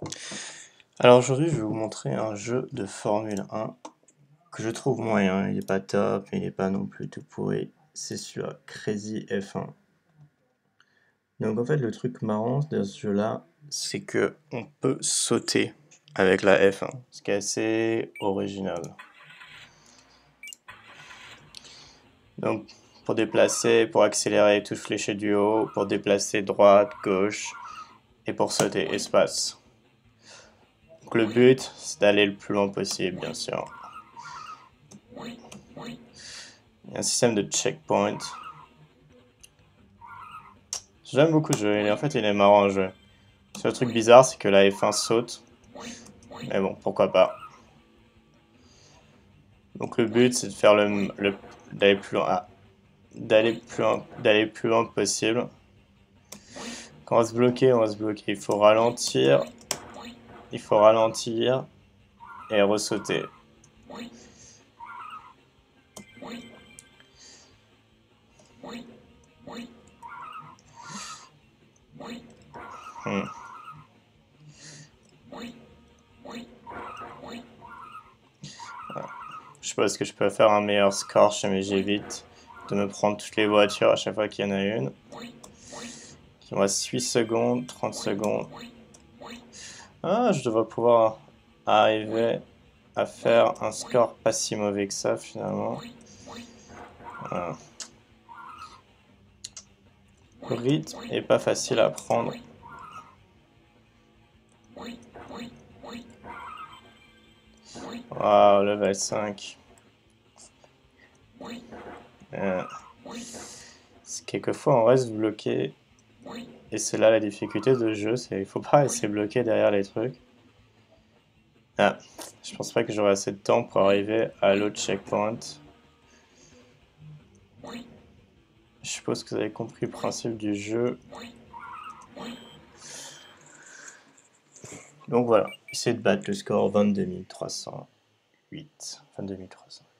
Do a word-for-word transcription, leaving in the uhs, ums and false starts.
Alors aujourd'hui, je vais vous montrer un jeu de Formule un que je trouve moyen. Il n'est pas top, mais il n'est pas non plus tout pourri. C'est sur Crazy F un. Donc en fait, le truc marrant de ce jeu-là, c'est que on peut sauter avec la F un, ce qui est assez original. Donc pour déplacer, pour accélérer, touche fléchée du haut, pour déplacer droite, gauche, et pour sauter, espace. Donc le but, c'est d'aller le plus loin possible, bien sûr. Il y a un système de checkpoint. J'aime beaucoup ce jeu, et en fait il est marrant à jouer. Le seul truc bizarre, c'est que la F un saute. Mais bon, pourquoi pas. Donc le but, c'est de faire le, le d'aller plus loin, ah, d'aller plus loin, d'aller plus loin possible. Quand on va se bloquer, on va se bloquer. Il faut ralentir, il faut ralentir et ressauter. Hmm. Voilà. Je sais pas, est-ce que je peux faire un meilleur score, mais j'évite de me prendre toutes les voitures à chaque fois qu'il y en a une. Il me reste huit secondes, trente secondes. Ah, je devrais pouvoir arriver à faire un score pas si mauvais que ça finalement. Voilà. Le rythme est pas facile à prendre. Waouh, level cinq. Euh, quelquefois on reste bloqué. Et c'est là la difficulté de jeu, c'est qu'il faut pas rester bloqué derrière les trucs. Ah, je pense pas que j'aurai assez de temps pour arriver à l'autre checkpoint. Je suppose que vous avez compris le principe du jeu. Donc voilà, essayez de battre le score vingt-deux mille trois cent huit. vingt-deux mille trois cents.